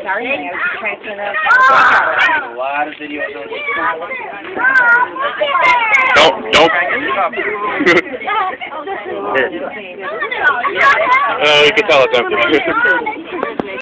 Sorry, I was just trying to see A lot of videos on this. Don't. You can tell it's empty.